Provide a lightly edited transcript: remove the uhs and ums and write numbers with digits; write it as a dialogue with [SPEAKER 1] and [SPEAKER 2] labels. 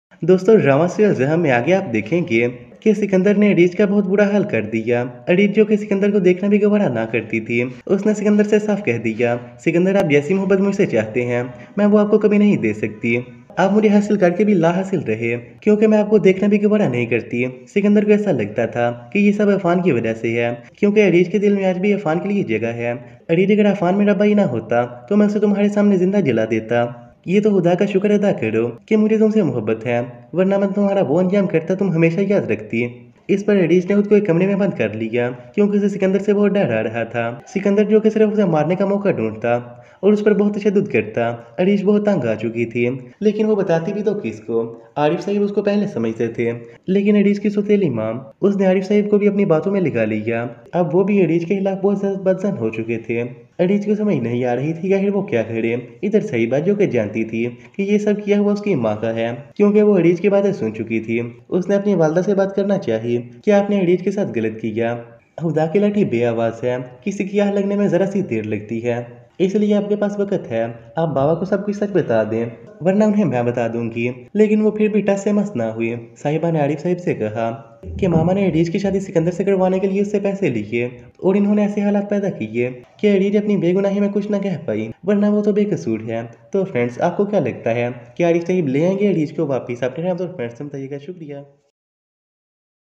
[SPEAKER 1] दोस्तों drama serial ज़हर में आगे आप देखेंगे कि सिकंदर ने अरीज का बहुत बुरा हाल कर दिया। अरीज जो कि सिकंदर को देखना भी गवारा ना करती थी, उसने सिकंदर से साफ कह दिया, सिकंदर आप जैसी मोहब्बत मुझसे चाहते हैं मैं वो आपको कभी नहीं दे सकती। आप मुझे हासिल करके भी ला हासिल रहे, क्योंकि मैं आपको देखना भी गवारा नहीं करती। सिकंदर को ऐसा लगता था कि ये सब अफान की वजह से है, क्योंकि अरीज के दिल में आज भी अफान के लिए जगह है। अरीज अगर अफान मेरा भाई ना होता तो मैं उसे तुम्हारे सामने जिंदा जला देता। ये तो खुदा का शुक्र अदा करो कि मुझे तुमसे मोहब्बत है, वरना मैं तुम्हारा वो अंजाम करता तुम हमेशा याद रखती। इस पर एडिस ने खुद को एक कमरे में बंद कर लिया, क्योंकि उसे सिकंदर से बहुत डर आ रहा था। सिकंदर जो कि सिर्फ उसे मारने का मौका ढूंढता और उस पर बहुत तशद्दुद करता। अरीश बहुत तंग आ चुकी थी, लेकिन वो बताती भी तो किसको। आरिफ साहिब उसको पहले समझते थे, लेकिन अरीश की सौतेली माँ, उसने आरिफ साहिब को भी अपनी बातों में लगा लिया। अब वो भी अरीश के खिलाफ बहुत ज्यादा बदजन हो चुके थे। अरीज को समझ नहीं आ रही थी कि आखिर वो क्या करे। इधर सहीबा जो कि जानती थी कि ये सब किया हुआ उसकी माँ का है, क्योंकि वो अरीज की बातें सुन चुकी थी। उसने अपनी वालदा से बात करना चाहिए कि आपने अरीज के साथ गलत किया। खुदा की लाठी बेआवाज है, किसी की आह लगने में जरा सी देर लगती है, इसलिए आपके पास वक्त है। आप बाबा को सब कुछ सच बता दें, वरना उन्हें मैं बता दूंगी। लेकिन वो फिर भी टस से मस ना हुई। साहिबा ने आरिफ साहिब से कहा कि मामा ने अरीज की शादी सिकंदर से करवाने के लिए उससे पैसे लिए और इन्होंने ऐसे हालात पैदा किए कि अरीज अपनी बेगुनाही में कुछ न कह पाई, वरना वो तो बेकसूर है। तो फ्रेंड्स, आपको क्या लगता है कि आरिफ साहिब ले आएंगे अरीज को वापिस? अपने नाम तो फ्रेंड्स बताइएगा। शुक्रिया।